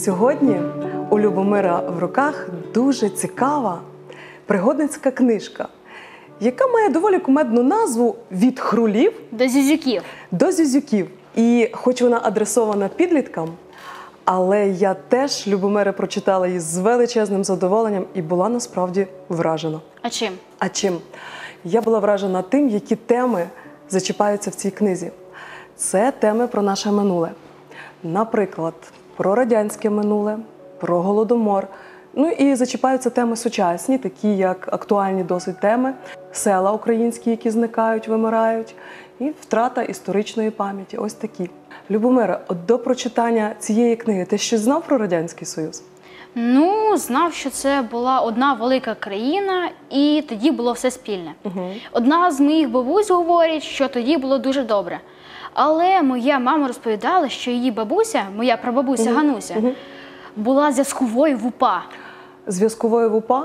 Сьогодні у Любомира в руках дуже цікава пригодницька книжка, яка має доволі кумедну назву «Від хрулів до зюзюків». До зюзюків. І хоч вона адресована підліткам, але я теж, Любомире, прочитала її з величезним задоволенням і була насправді вражена. А чим? А чим? Я була вражена тим, які теми зачіпаються в цій книзі. Це теми про наше минуле. Наприклад, про радянське минуле, про Голодомор. Ну і зачіпаються теми сучасні, такі як актуальні досить теми, села українські, які зникають, вимирають, і втрата історичної пам'яті. Ось такі. Любомире, от до прочитання цієї книги ти щось знав про Радянський Союз? Ну, знав, що це була одна велика країна, і тоді було все спільне. Одна з моїх бабусь говорить, що тоді було дуже добре. Але моя мама розповідала, що її бабуся, моя прабабуся Гануся, була зв'язковою в УПА. Зв'язковою в УПА?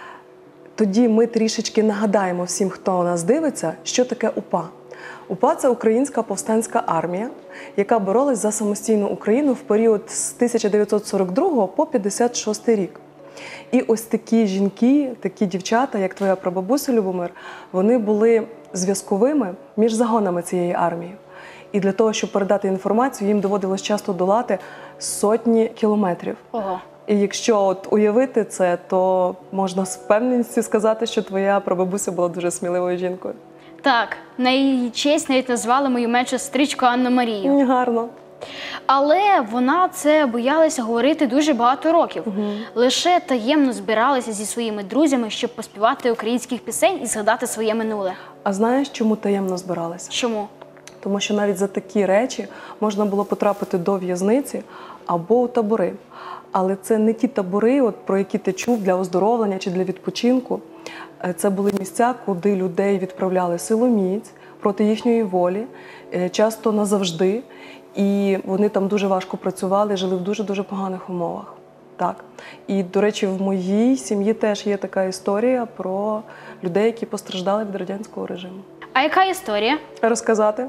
Тоді ми трішечки нагадаємо всім, хто нас дивиться, що таке УПА. УПА – це Українська повстанська армія, яка боролась за самостійну Україну в період з 1942 по 1956 рік. І ось такі жінки, такі дівчата, як твоя прабабуся Любомир, вони були зв'язковими між загонами цієї армії. І для того, щоб передати інформацію, їм доводилось часто долати сотні кілометрів. Ого. І якщо от уявити це, то можна з впевненістю сказати, що твоя прабабуся була дуже сміливою жінкою. Так, на її честь навіть назвали мою меншу сестричку Анну Марію. Гарно. Але вона це боялася говорити дуже багато років. Лише таємно збиралася зі своїми друзями, щоб поспівати українських пісень і згадати своє минуле. А знаєш, чому таємно збиралися? Чому? Тому що навіть за такі речі можна було потрапити до в'язниці або у табори. Але це не ті табори, от, про які ти чув для оздоровлення чи для відпочинку. Це були місця, куди людей відправляли силоміць проти їхньої волі, часто назавжди. І вони там дуже важко працювали, жили в дуже-дуже поганих умовах. Так. І, до речі, в моїй сім'ї теж є така історія про людей, які постраждали від радянського режиму. А яка історія? Розказати?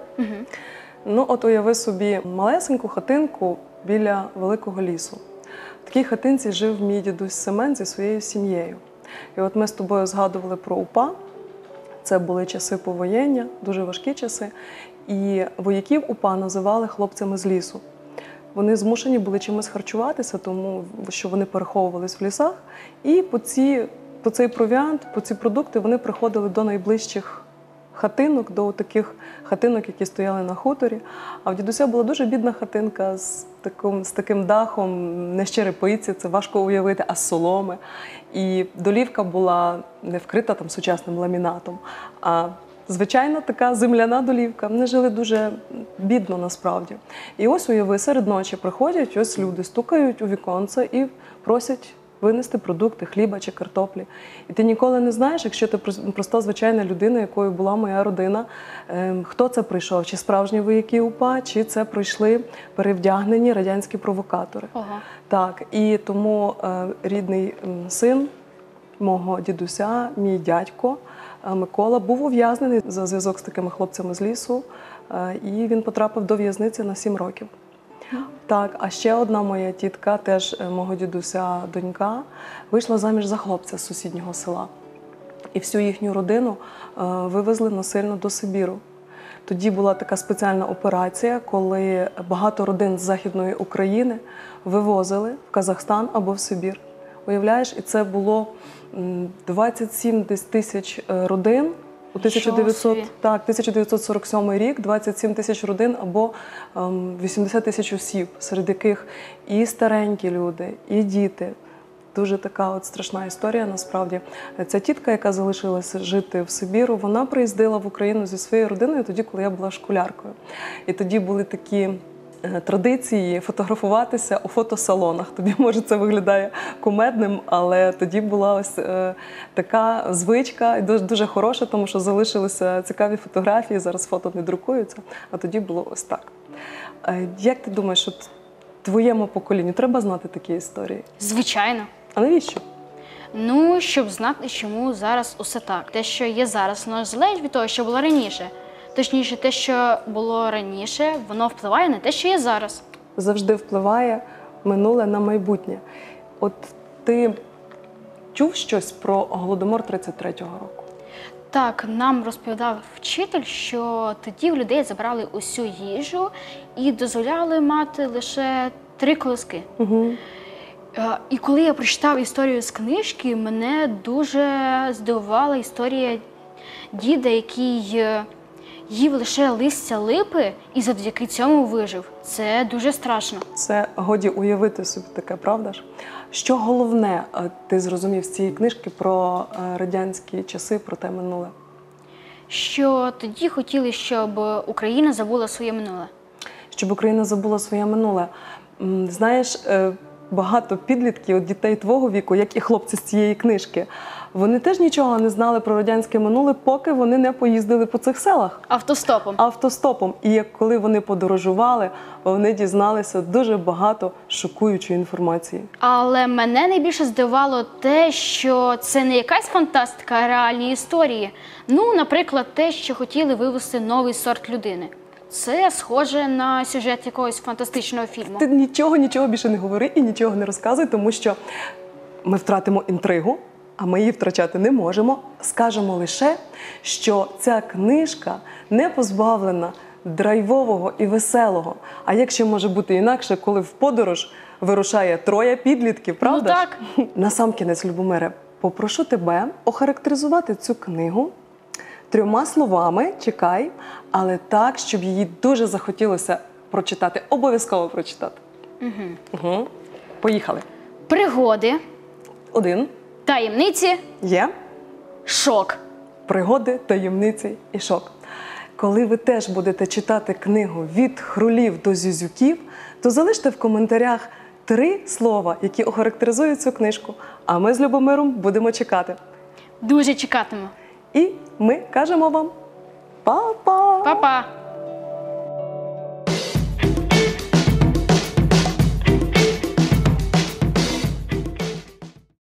Ну, от уяви собі малесеньку хатинку біля великого лісу. В такій хатинці жив мій дідусь Семен зі своєю сім'єю. І от ми з тобою згадували про УПА. Це були часи повоєння, дуже важкі часи. І вояків УПА називали хлопцями з лісу. Вони змушені були чимось харчуватися, тому що вони переховувались в лісах. І по цей провіант, по ці продукти вони приходили до найближчих хатинок, до таких хатинок, які стояли на хуторі. А в дідуся була дуже бідна хатинка з таким дахом, не з черепиці, це важко уявити, а з соломи. І долівка була не вкрита там сучасним ламінатом, а звичайна така земляна долівка. Вони жили дуже бідно насправді. І ось уяви, серед ночі приходять, ось люди стукають у віконце і просять винести продукти, хліба чи картоплі. І ти ніколи не знаєш, якщо ти проста звичайна людина, якою була моя родина, хто це прийшов, чи справжні вояки УПА, чи це прийшли перевдягнені радянські провокатори. Ага. Так, і тому рідний син мого дідуся, мій дядько Микола, був ув'язнений за зв'язок з такими хлопцями з лісу, і він потрапив до в'язниці на 7 років. Так, а ще одна моя тітка, теж мого дідуся донька, вийшла заміж за хлопця з сусіднього села. І всю їхню родину вивезли насильно до Сибіру. Тоді була така спеціальна операція, коли багато родин з Західної України вивозили в Казахстан або в Сибір. Уявляєш, і це було 27 тисяч родин. У 1947 рік 27 тисяч родин або 80 тисяч осіб, серед яких і старенькі люди, і діти. Дуже така от страшна історія насправді. Ця тітка, яка залишилася жити в Сибіру, вона приїздила в Україну зі своєю родиною тоді, коли я була школяркою. І тоді були такі традиції фотографуватися у фотосалонах. Тобі, може, це виглядає кумедним, але тоді була ось така звичка, і дуже хороша, тому що залишилися цікаві фотографії, зараз фото не друкуються, а тоді було ось так. Як ти думаєш, от твоєму поколінню треба знати такі історії? Звичайно. А навіщо? Ну, щоб знати, чому зараз усе так. Те, що є зараз, воно залежить від того, що було раніше. Точніше, те, що було раніше, воно впливає на те, що є зараз. Завжди впливає. минуле на майбутнє. От ти чув щось про Голодомор 33-го року? Так, нам розповідав вчитель, що тоді в людей забрали усю їжу і дозволяли мати лише 3 колоски. Угу. І коли я прочитав історію з книжки, мене дуже здивувала історія діда, який їв лише листя липи і завдяки цьому вижив. Це дуже страшно. Це годі уявити собі таке, правда ж? Що головне ти зрозумів з цієї книжки про радянські часи, про те минуле? Що тоді хотіли, щоб Україна забула своє минуле. Щоб Україна забула своє минуле. Знаєш, багато підлітків, от дітей твого віку, як і хлопці з цієї книжки, вони теж нічого не знали про радянське минуле, поки вони не поїздили по цих селах. Автостопом. Автостопом. І як коли вони подорожували, вони дізналися дуже багато шокуючої інформації. Але мене найбільше здивувало те, що це не якась фантастика, а реальні історії. Ну, наприклад, те, що хотіли вивести новий сорт людини. Це схоже на сюжет якогось фантастичного фільму. Ти нічого більше не говори і нічого не розказуй, тому що ми втратимо інтригу, а ми її втрачати не можемо. Скажемо лише, що ця книжка не позбавлена драйвового і веселого. А як ще може бути інакше, коли в подорож вирушає 3 підлітків, правда? Ну так. Насамкінець, Любомире, попрошу тебе охарактеризувати цю книгу 3 словами, чекай, але так, щоб її дуже захотілося прочитати. Обов'язково прочитати. Угу. Поїхали. Пригоди, 1. таємниці, Є. шок. Пригоди, таємниці і шок. Коли ви теж будете читати книгу «Від хрулів до зюзюків», то залиште в коментарях 3 слова, які охарактеризують цю книжку. А ми з Любомиром будемо чекати. Дуже чекатиму. І ми кажемо вам па-па! Па-па!